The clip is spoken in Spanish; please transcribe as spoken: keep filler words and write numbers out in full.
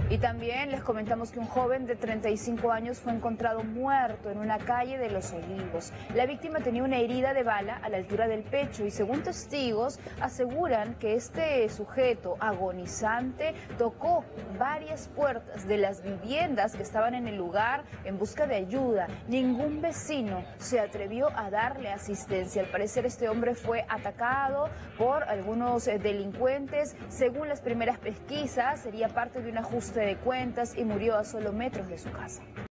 Y también les comentamos que un joven de treinta y cinco años fue encontrado muerto en una calle de Los Olivos. La víctima tenía una herida de bala a la altura del pecho y según testigos aseguran que este sujeto agonizante tocó varias puertas de las viviendas que estaban en el lugar en busca de ayuda. Ningún vecino se atrevió a darle asistencia. Al parecer este hombre fue atacado por algunos eh, delincuentes. Según las primeras pesquisas, sería parte de un ajuste de cuentas y murió a solo metros de su casa.